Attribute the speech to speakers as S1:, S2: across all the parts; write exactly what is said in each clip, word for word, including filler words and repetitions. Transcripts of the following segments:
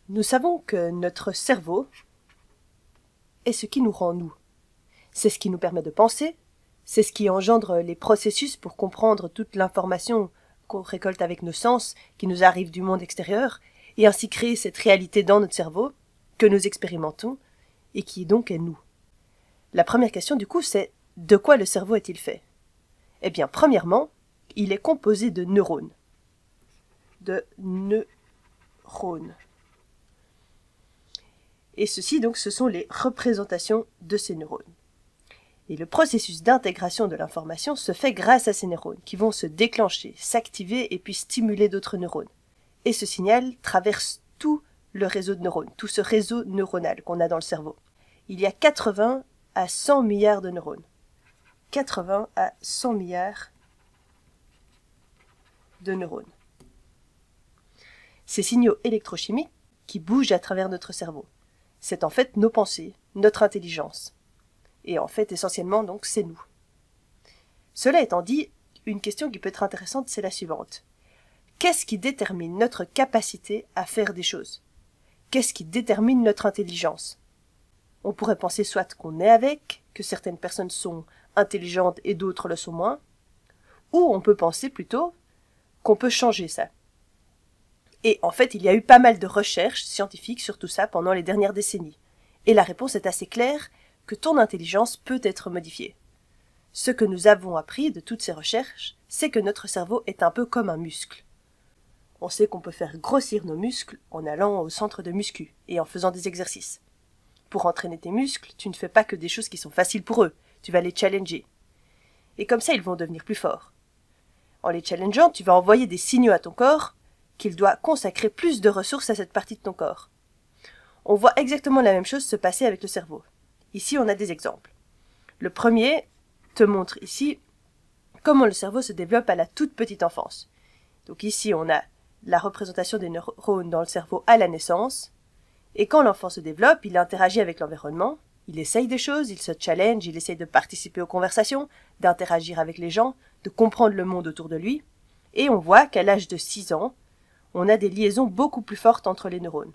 S1: Nous savons que notre cerveau est ce qui nous rend nous. C'est ce qui nous permet de penser, c'est ce qui engendre les processus pour comprendre toute l'information qu'on récolte avec nos sens, qui nous arrive du monde extérieur, et ainsi créer cette réalité dans notre cerveau, que nous expérimentons, et qui donc est nous. La première question du coup c'est, de quoi le cerveau est-il fait? Eh bien, premièrement, il est composé de neurones. De neurones. Et ceci, donc, ce sont les représentations de ces neurones. Et le processus d'intégration de l'information se fait grâce à ces neurones, qui vont se déclencher, s'activer et puis stimuler d'autres neurones. Et ce signal traverse tout le réseau de neurones, tout ce réseau neuronal qu'on a dans le cerveau. Il y a quatre-vingts à cent milliards de neurones. quatre-vingts à cent milliards de neurones. Ces signaux électrochimiques qui bougent à travers notre cerveau. C'est en fait nos pensées, notre intelligence. Et en fait, essentiellement, donc, c'est nous. Cela étant dit, une question qui peut être intéressante, c'est la suivante. Qu'est-ce qui détermine notre capacité à faire des choses? Qu'est-ce qui détermine notre intelligence? On pourrait penser soit qu'on est avec, que certaines personnes sont intelligentes et d'autres le sont moins, ou on peut penser plutôt qu'on peut changer ça. Et en fait, il y a eu pas mal de recherches scientifiques sur tout ça pendant les dernières décennies. Et la réponse est assez claire, que ton intelligence peut être modifiée. Ce que nous avons appris de toutes ces recherches, c'est que notre cerveau est un peu comme un muscle. On sait qu'on peut faire grossir nos muscles en allant au centre de muscu et en faisant des exercices. Pour entraîner tes muscles, tu ne fais pas que des choses qui sont faciles pour eux, tu vas les challenger. Et comme ça, ils vont devenir plus forts. En les challengeant, tu vas envoyer des signaux à ton corps qu'il doit consacrer plus de ressources à cette partie de ton corps. On voit exactement la même chose se passer avec le cerveau. Ici, on a des exemples. Le premier te montre ici comment le cerveau se développe à la toute petite enfance. Donc ici, on a la représentation des neurones dans le cerveau à la naissance. Et quand l'enfant se développe, il interagit avec l'environnement, il essaye des choses, il se challenge, il essaye de participer aux conversations, d'interagir avec les gens, de comprendre le monde autour de lui. Et on voit qu'à l'âge de six ans, on a des liaisons beaucoup plus fortes entre les neurones.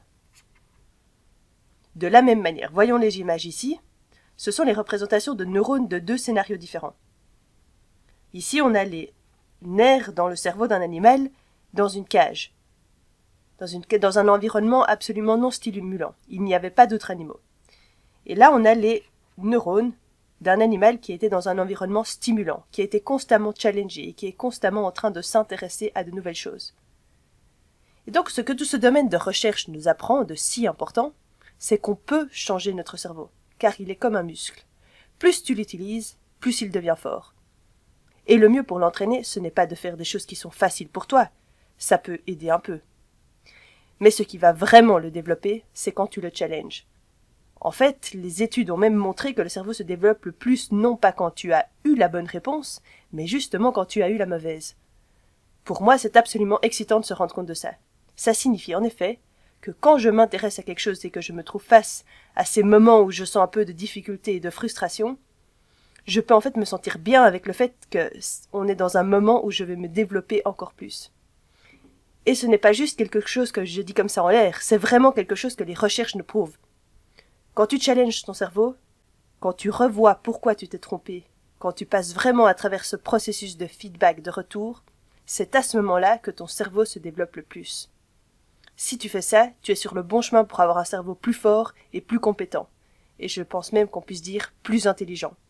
S1: De la même manière, voyons les images ici, ce sont les représentations de neurones de deux scénarios différents. Ici, on a les nerfs dans le cerveau d'un animal dans une cage, dans, une, dans un environnement absolument non stimulant. Il n'y avait pas d'autres animaux. Et là, on a les neurones d'un animal qui était dans un environnement stimulant, qui a été constamment challengé et qui est constamment en train de s'intéresser à de nouvelles choses. Et donc, ce que tout ce domaine de recherche nous apprend de si important, c'est qu'on peut changer notre cerveau, car il est comme un muscle. Plus tu l'utilises, plus il devient fort. Et le mieux pour l'entraîner, ce n'est pas de faire des choses qui sont faciles pour toi, ça peut aider un peu. Mais ce qui va vraiment le développer, c'est quand tu le challenges. En fait, les études ont même montré que le cerveau se développe le plus non pas quand tu as eu la bonne réponse, mais justement quand tu as eu la mauvaise. Pour moi, c'est absolument excitant de se rendre compte de ça. Ça signifie en effet que quand je m'intéresse à quelque chose et que je me trouve face à ces moments où je sens un peu de difficulté et de frustration, je peux en fait me sentir bien avec le fait qu'on est dans un moment où je vais me développer encore plus. Et ce n'est pas juste quelque chose que je dis comme ça en l'air, c'est vraiment quelque chose que les recherches nous prouvent. Quand tu challenges ton cerveau, quand tu revois pourquoi tu t'es trompé, quand tu passes vraiment à travers ce processus de feedback, de retour, c'est à ce moment-là que ton cerveau se développe le plus. Si tu fais ça, tu es sur le bon chemin pour avoir un cerveau plus fort et plus compétent. Et je pense même qu'on puisse dire plus intelligent.